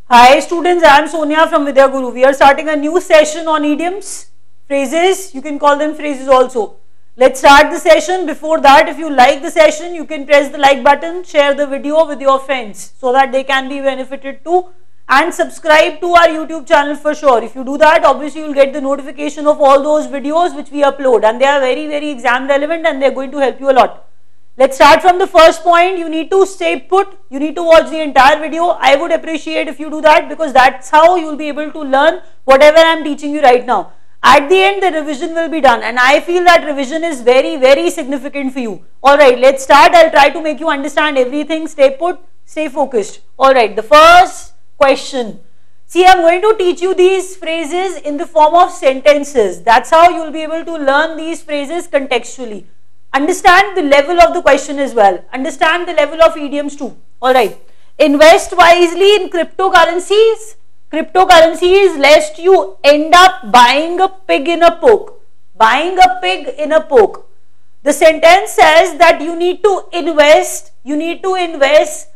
Hi students, I am Sonia from Vidya Guru. We are starting a new session on idioms, phrases. You can call them phrases also. Let's start the session. Before that, if you like the session, you can press the like button, share the video with your friends so that they can be benefited too, and subscribe to our YouTube channel for sure. If you do that, obviously you will get the notification of all those videos which we upload, and they are very exam relevant and they are going to help you a lot. Let's start from the first point. You need to stay put. You need to watch the entire video. I would appreciate if you do that, because that's how you will be able to learn whatever I am teaching you right now. At the end, the revision will be done, and I feel that revision is very significant for you. Alright, let's start. I'll try to make you understand everything. Stay put, stay focused. Alright, the first question. See, I'm going to teach you these phrases in the form of sentences. That's how you will be able to learn these phrases contextually. Understand the level of the question as well. Understand the level of idioms too. Alright. Invest wisely in cryptocurrencies. Cryptocurrencies lest you end up buying a pig in a poke. Buying a pig in a poke. The sentence says that you need to invest. You need to invest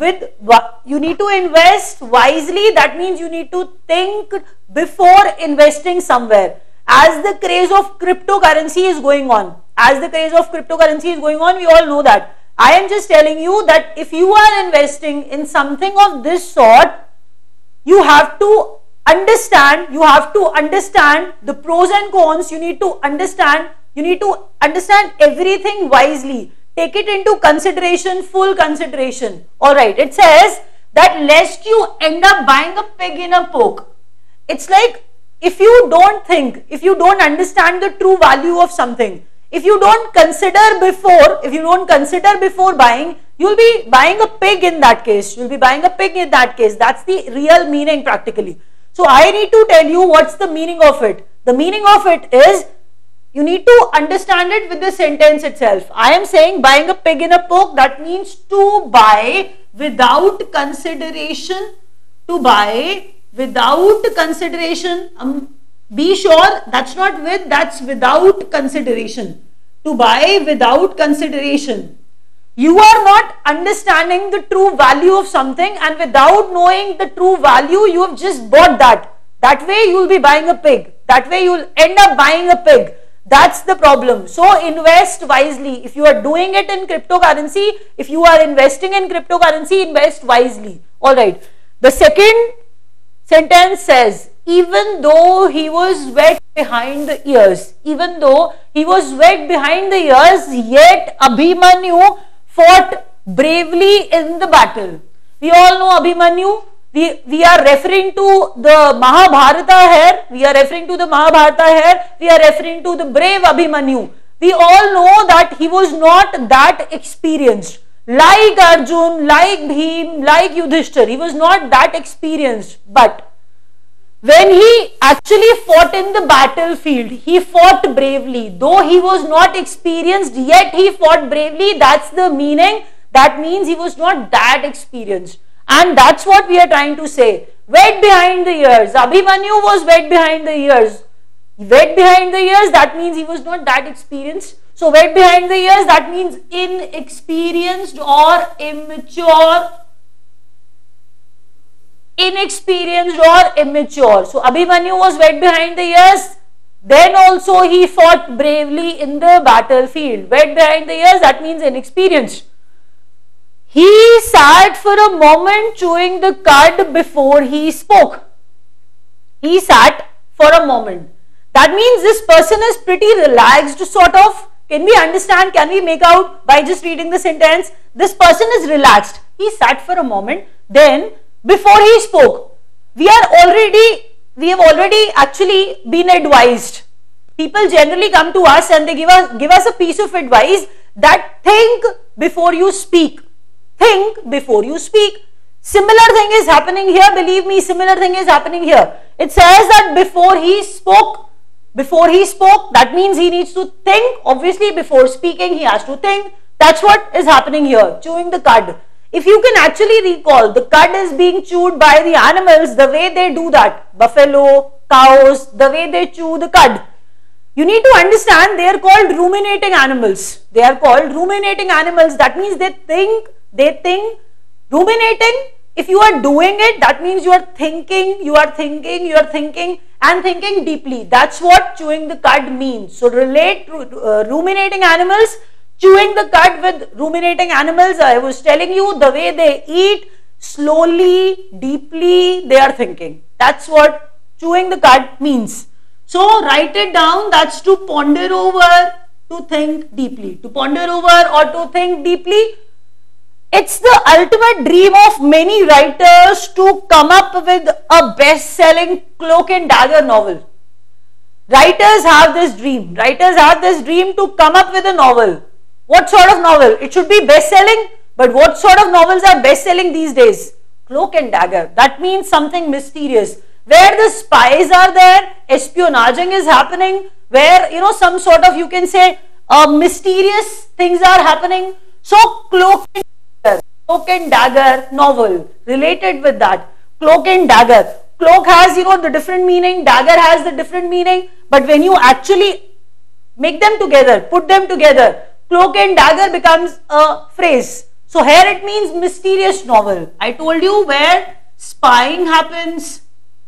wisely. That means you need to think before investing somewhere. As the craze of cryptocurrency is going on. We all know that. I am just telling you that if you are investing in something of this sort, you have to understand the pros and cons. You need to understand everything wisely. Take it into consideration, full consideration. Alright, it says that lest you end up buying a pig in a poke. It's like, if you don't think, if you don't understand the true value of something, if you don't consider before buying, you'll be buying a pig in that case. That's the real meaning practically. So I need to tell you what's the meaning of it. The meaning of it is, you need to understand it with the sentence itself. I am saying buying a pig in a poke, that means to buy without consideration. To buy without consideration. Be sure that's not with, that's without consideration. To buy without consideration. You are not understanding the true value of something, and without knowing the true value, you have just bought that. That way you will be buying a pig. That way you will end up buying a pig. That's the problem. So invest wisely. If you are doing it in cryptocurrency, if you are investing in cryptocurrency, invest wisely. Alright. The second sentence says, even though he was wet behind the ears, yet Abhimanyu fought bravely in the battle. We all know Abhimanyu. We are referring to the Mahabharata here. We are referring to the brave Abhimanyu. We all know that he was not that experienced. Like Arjun, like Bhim, like Yudhishthir. He was not that experienced. But when he actually fought in the battlefield, he fought bravely. Though he was not experienced, yet he fought bravely. That's the meaning. That means he was not that experienced. And that's what we are trying to say. Wet behind the ears. Abhimanyu was wet behind the ears. Wet behind the ears, that means he was not that experienced. So wet behind the ears, that means inexperienced or immature. So Abhimanyu was wet behind the ears. Then also he fought bravely in the battlefield. Wet behind the ears, that means inexperienced. He sat for a moment chewing the cud before he spoke. He sat for a moment. That means this person is pretty relaxed, sort of. Can we understand? Can we make out by just reading the sentence? This person is relaxed. He sat for a moment. Then, before he spoke, we have already actually been advised. People generally come to us and they give us a piece of advice that think before you speak. Think before you speak. Similar thing is happening here. Believe me, similar thing is happening here. It says that before he spoke, that means he needs to think. Obviously, before speaking, he has to think. That's what is happening here. Chewing the cud. If you can actually recall, the cud is being chewed by the animals, the way they do that. Buffalo, cows, the way they chew the cud. You need to understand they are called ruminating animals. That means they think. Ruminating If you are doing it, that means you are thinking, and thinking deeply. That's what chewing the cud means. So relate to ruminating animals, chewing the cud with ruminating animals. I was telling you the way they eat, slowly, deeply, they are thinking. That's what chewing the cud means. So write it down. That's to ponder over, to think deeply. To ponder over or to think deeply. It's the ultimate dream of many writers to come up with a best-selling cloak and dagger novel. Writers have this dream. Writers have this dream to come up with a novel. What sort of novel? It should be best-selling, but what sort of novels are best-selling these days? Cloak and dagger. That means something mysterious. Where the spies are there, espionaging is happening, where, you know, some sort of, you can say, mysterious things are happening. So, cloak and dagger novel related with that. Cloak and dagger. Cloak has, you know, the different meaning, dagger has the different meaning, but when you actually make them together, put them together, cloak and dagger becomes a phrase. So here it means mysterious novel. I told you where spying happens,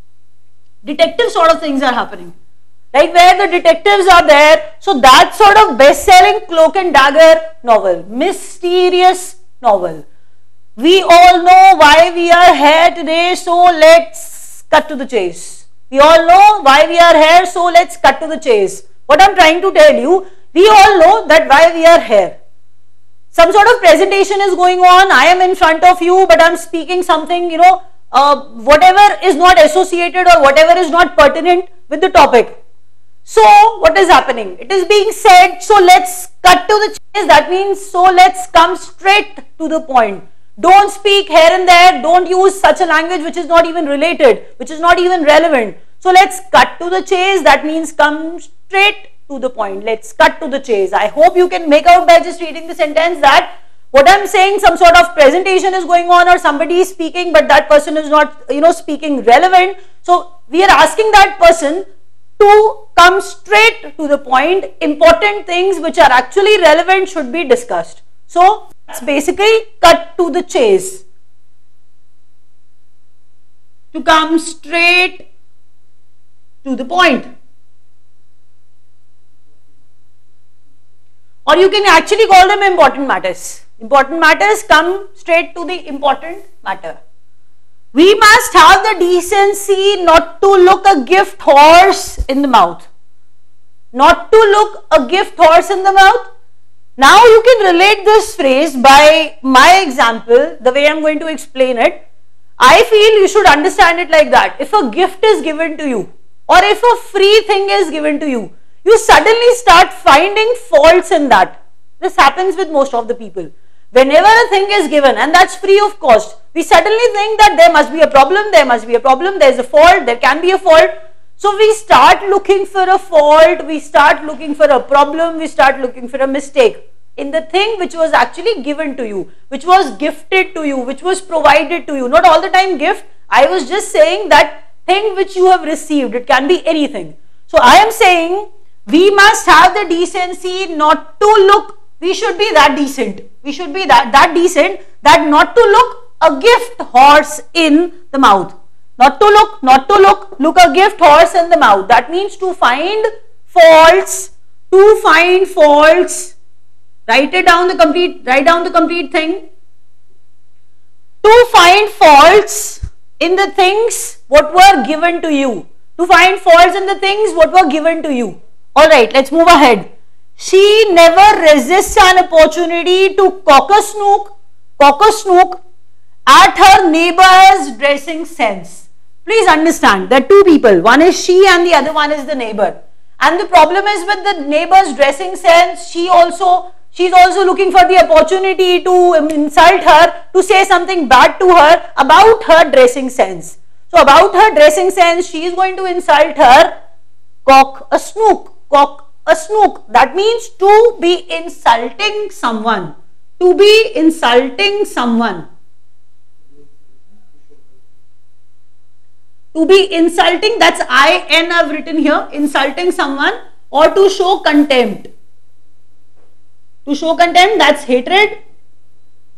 detective sort of things are happening. Right, where the detectives are there. So that sort of best-selling cloak and dagger novel, mysterious novel. We all know why we are here today, so let's cut to the chase. We all know why we are here, so let's cut to the chase. What I'm trying to tell you, we all know that why we are here. Some sort of presentation is going on, I am in front of you, but I'm speaking something, you know, whatever is not associated or whatever is not pertinent with the topic. So, what is happening? It is being said, so let's cut to the chase. That means, so let's come straight to the point. Don't speak here and there. Don't use such a language which is not even related, which is not even relevant. So, let's cut to the chase. That means come straight to the point. Let's cut to the chase. I hope you can make out by just reading the sentence that what I'm saying, some sort of presentation is going on or somebody is speaking, but that person is not, you know, speaking relevant. So, we are asking that person to come straight to the point. Important things which are actually relevant should be discussed. So, that's basically cut to the chase. To come straight to the point. Or you can actually call them important matters. Important matters, come straight to the important matter. We must have the decency not to look a gift horse in the mouth. Not to look a gift horse in the mouth. Now you can relate this phrase by my example, the way I'm going to explain it. I feel you should understand it like that. If a gift is given to you or if a free thing is given to you, you suddenly start finding faults in that. This happens with most of the people. Whenever a thing is given and that's free of cost, we suddenly think that there must be a problem, there's a fault, there can be a fault. So we start looking for a fault, we start looking for a problem, we start looking for a mistake in the thing which was actually given to you, which was gifted to you, which was provided to you. Not all the time gift, I was just saying that thing which you have received, it can be anything. So I am saying we must have the decency not to look, we should be that decent, we should be that decent that not to look a gift horse in the mouth. Not to look a gift horse in the mouth. That means to find faults, write down the complete thing. To find faults in the things what were given to you. To find faults in the things what were given to you. Alright, let's move ahead. She never resists an opportunity to cock a snook at her neighbor's dressing sense. Please understand, there are two people, one is she and the other one is the neighbor. And the problem is with the neighbor's dressing sense, she's also looking for the opportunity to insult her, to say something bad to her about her dressing sense. So about her dressing sense, she is going to insult her, cock a snook. That means to be insulting someone. To be insulting someone. To be insulting, that's IN I've written here, insulting someone, or to show contempt. To show contempt, that's hatred.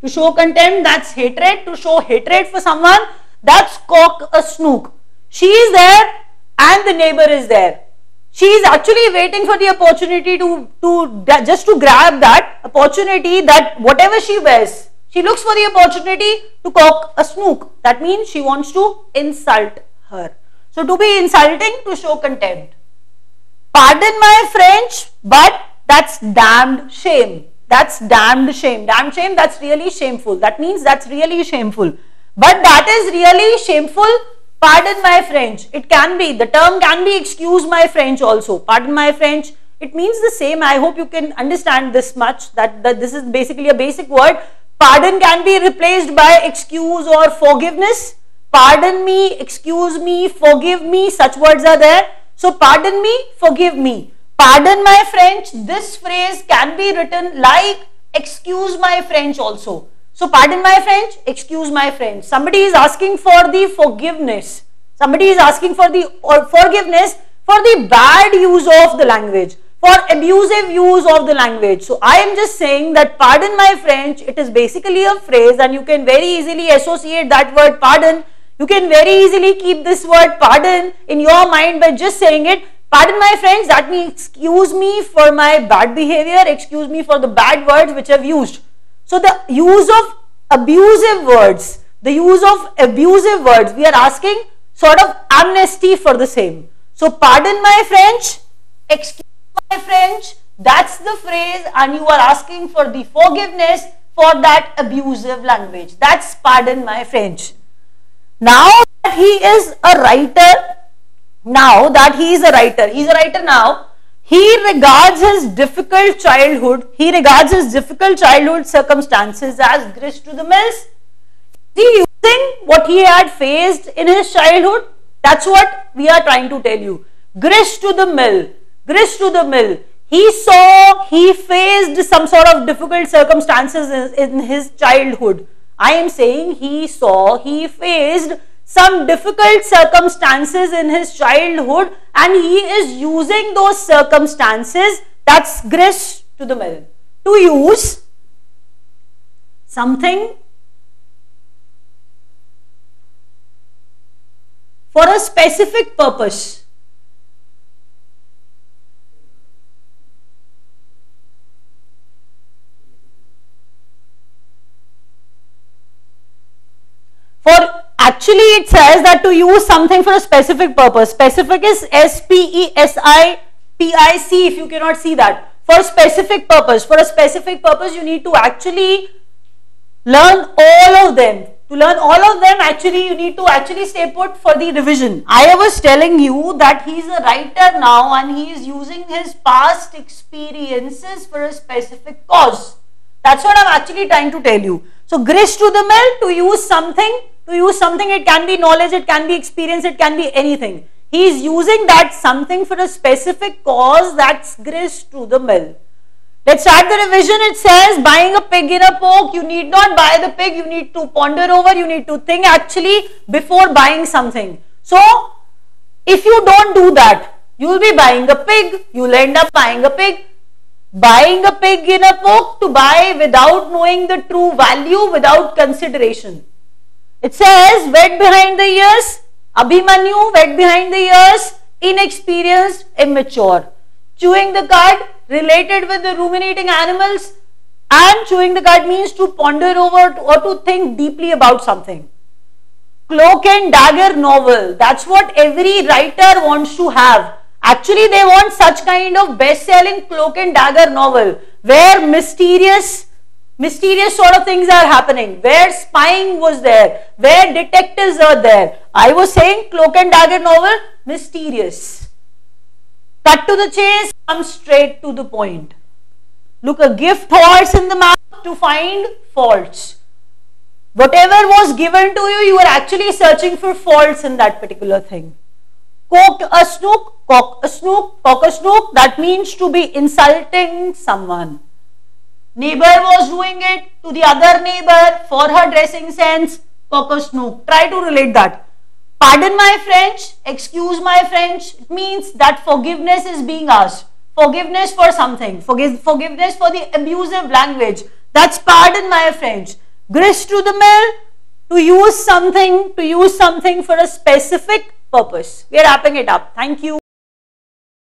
To show contempt, that's hatred. To show hatred for someone, that's cock a snook. She is there and the neighbor is there. She is actually waiting for the opportunity to grab that opportunity, that whatever she wears, she looks for the opportunity to cock a snook. That means she wants to insult her. So to be insulting, to show contempt. Pardon my French, but that's damned shame. That's damned shame. Damned shame, that's really shameful. That means that's really shameful. But that is really shameful. Pardon my French. It can be, the term can be excuse my French also. Pardon my French. It means the same. I hope you can understand this much, that this is basically a basic word. Pardon can be replaced by excuse or forgiveness. Pardon me, excuse me, forgive me, such words are there. So pardon me, forgive me. Pardon my French, this phrase can be written like excuse my French also. So pardon my French, excuse my French. Somebody is asking for the forgiveness. Somebody is asking for the forgiveness for the bad use of the language, for abusive use of the language. So I am just saying that pardon my French, it is basically a phrase and you can very easily associate that word pardon. You can very easily keep this word pardon in your mind by just saying it. Pardon my French, that means excuse me for my bad behavior, excuse me for the bad words which I've used. So the use of abusive words, we are asking sort of amnesty for the same. So pardon my French, excuse my French, that's the phrase, and you are asking for the forgiveness for that abusive language. That's pardon my French. Now that he is a writer, he's a writer now, he regards his difficult childhood circumstances as grist to the mills. Is he using what he had faced in his childhood? That's what we are trying to tell you. Grist to the mill, grist to the mill. He faced some sort of difficult circumstances in his childhood. I am saying he faced some difficult circumstances in his childhood and he is using those circumstances, that's grist to the mill, to use something for a specific purpose. Actually, it says that to use something for a specific purpose. Specific is SPECIFIC, if you cannot see that. For a specific purpose. For a specific purpose, you need to actually learn all of them. To learn all of them, actually, you need to actually stay put for the revision. I was telling you that he is a writer now and he is using his past experiences for a specific cause. That's what I'm actually trying to tell you. So, grist to the mill, to use something, it can be knowledge, it can be experience, it can be anything. He is using that something for a specific cause, that's grist to the mill. Let's start the revision. It says buying a pig in a poke. You need not buy the pig, you need to ponder over, you need to think actually before buying something. So, if you don't do that, you will be buying a pig, you will end up buying a pig. Buying a pig in a poke, to buy without knowing the true value, without consideration. It says wet behind the ears, Abhimanyu, wet behind the ears, inexperienced, immature. Chewing the cud, related with the ruminating animals, and chewing the cud means to ponder over or to think deeply about something. Cloak and dagger novel, that's what every writer wants to have. Actually, they want such kind of best-selling cloak and dagger novel where mysterious sort of things are happening, where spying was there, where detectives are there. I was saying cloak and dagger novel, mysterious. Cut to the chase, come straight to the point. Look, a gift horse in the mouth to find faults. Whatever was given to you, you are actually searching for faults in that particular thing. Cock a snook, cock a snook, cock a snook, that means to be insulting someone. Neighbor was doing it to the other neighbor for her dressing sense, cock a snook. Try to relate that. Pardon my French, excuse my French, it means that forgiveness is being asked. Forgiveness for something, forgiveness for the abusive language. That's pardon my French. grist to the mill, to use something for a specific purpose. We are wrapping it up. Thank you.